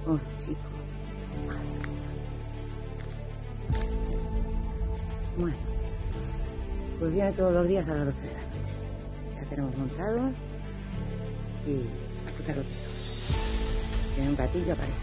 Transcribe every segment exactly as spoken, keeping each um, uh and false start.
Oh, chico. Bueno, pues viene todos los días a las doce de la noche. Ya tenemos montado y a cruzar los dedos. En un ratillo aparece.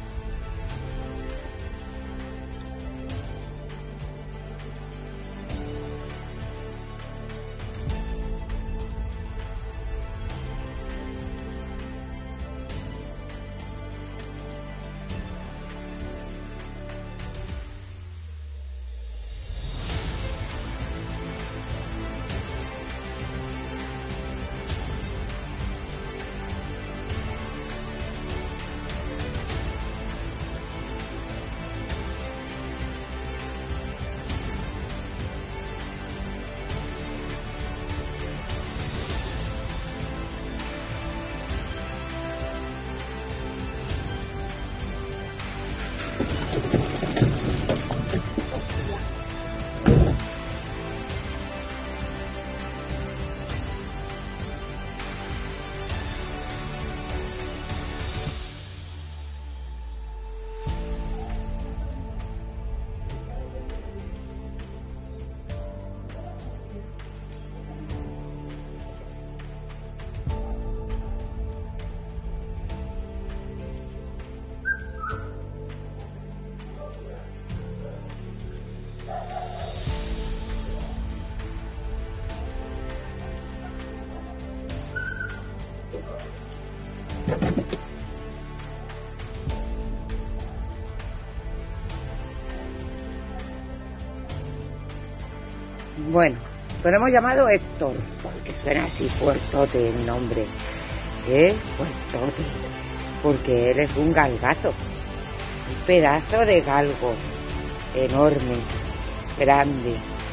Bueno, pero hemos llamado Héctor, porque suena así fuertote el nombre, ¿eh? Fuertote, porque él es un galgazo, un pedazo de galgo, enorme, grande,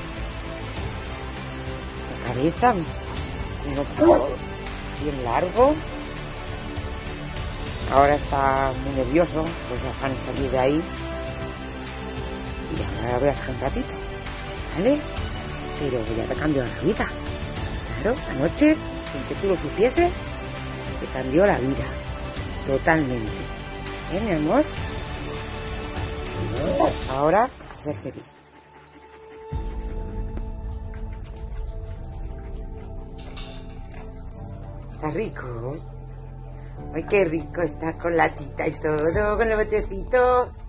la cabeza, un ojo bien largo, ahora está muy nervioso, pues ya van a salir de ahí, y ahora voy a dejar un ratito, ¿vale? Pero ya te cambió la vida. Claro, anoche, sin que tú lo supieses, te cambió la vida. Totalmente. ¿Eh, mi amor? Ahora, a ser feliz. Está rico. Ay, qué rico está con la tita y todo, con el botecito.